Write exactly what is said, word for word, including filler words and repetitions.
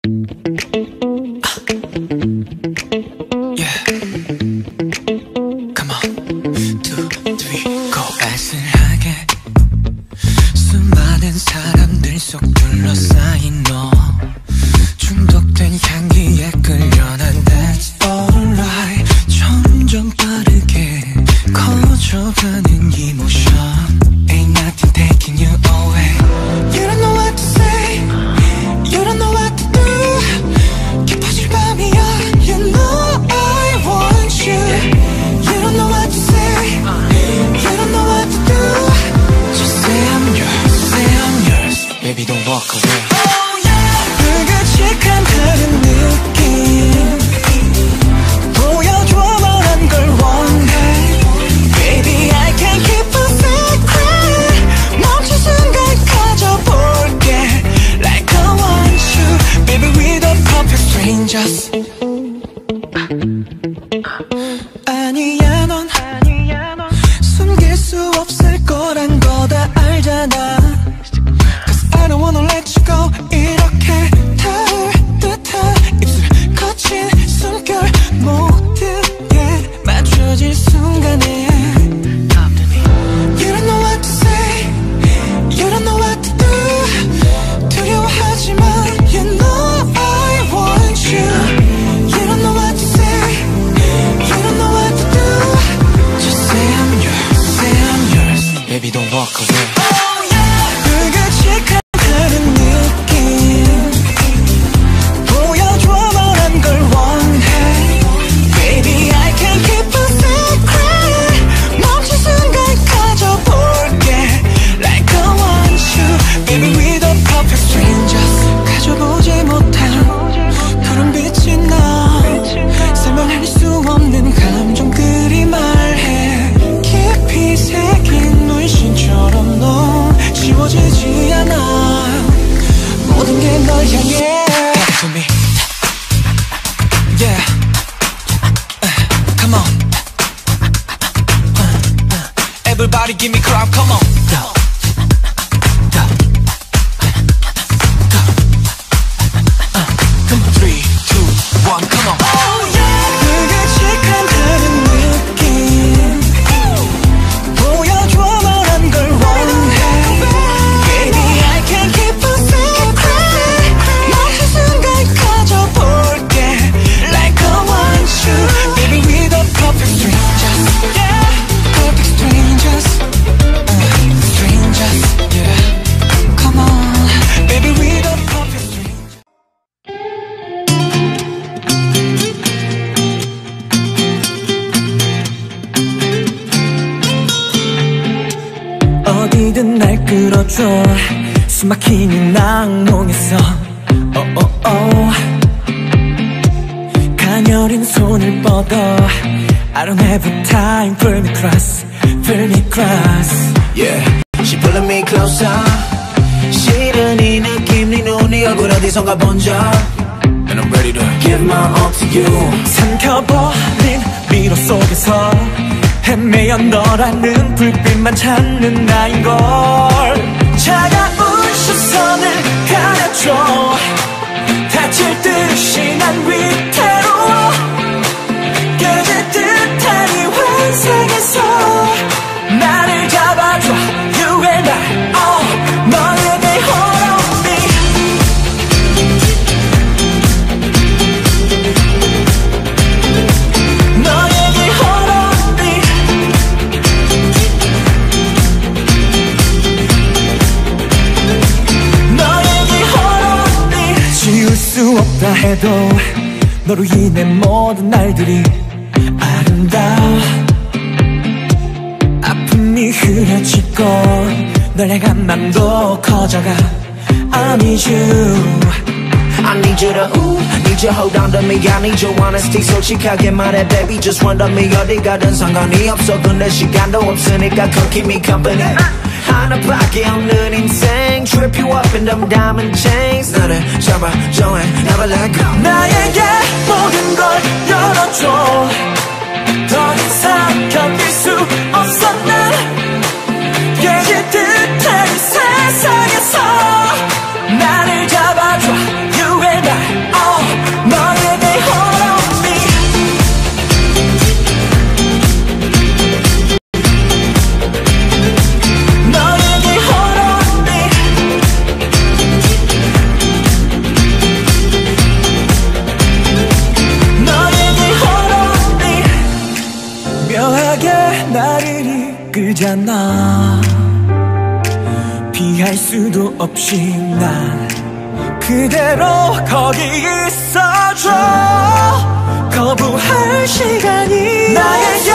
아니야 넌 숨길 수 없을 거란 거 다 알잖아. Cause I don't wanna let you go. 이렇게 닿을 듯한 입술 거친 숨결 모든 게 맞춰질 순간에 You don't know what to say, you don't know what to do. 두려워하지만 you know I want you. You don't know what to say, you don't know what to do. Just say I'm yours, say I'm yours. Baby don't walk away. Oh yeah. 불규칙한 다른 느낌 보여줘 원한 걸 원해. Baby I can't keep a secret. 멈춘 순간 가져볼게 like I want you. Baby we the perfect strangers. 가져보지 못한 푸른 빛이 나 설명할 수 없는 감정들이 말해. 깊이 새긴 문신처럼 넌 지워지지 않아. 모든 게 널 향해. Talk to me. Yeah. Uh, come on. Uh, uh. Everybody give me crowd. Come on. Go. Go. Go. Uh, come on. Three, two, one. Come on. Oh yeah. 불규칙한 다른 느낌 보여줘 원한 걸 원해. Baby I can't keep a secret. 멈춘 순간 가져볼게 like I want you. Baby we the perfect strangers. Yeah, perfect strangers. uh, Strangers, yeah. Come on, baby we the perfect strangers. 어디든 날 끌어줘 숨막힌 이 악몽에서 oh, oh, oh. 가녀린 손을 뻗어 I don't have time. Pull me cross, pull me cross. Yeah, she pulling me closer. 싫은 이 느낌 네 눈이 얼굴 어디선가 본 적. And I'm ready to give my all to you. 삼켜버린 미로 속에서 헤매어 너라는 불빛만 찾는 나인걸. 차가운 시선을 가려줘. 다칠 듯이 난 위태로워. 깨질 듯한 이 환상에서 나를 잡아줘. You and I, oh, 너에게 hold on me. 너에게 hold on me. 너에게 hold on me. 지울 수 없다 해도 너로 인해 모든 날들이 아름다워. 아픔이 흐려지고 널 향한 맘도 커져가. I need you. I need you to ooh, need you hold on to me. I need your honesty. 솔직하게 말해 baby just run to me. 어디 가든 상관이 없어. 근데 시간도 없으니까 come keep me company. 하나밖에 없는 인생 trip you up in them diamond chains. 나를 잡아줘 and never let go. 나에게 모든 걸 열어줘. 더 이상 견딜 수 없어 난. 깨질 듯한 이 세상에서 나를 잡아줘. You and I. 아니잖아. 피할 수도 없이 난 그대로 거기 있어줘. 거부할 시간이 나에게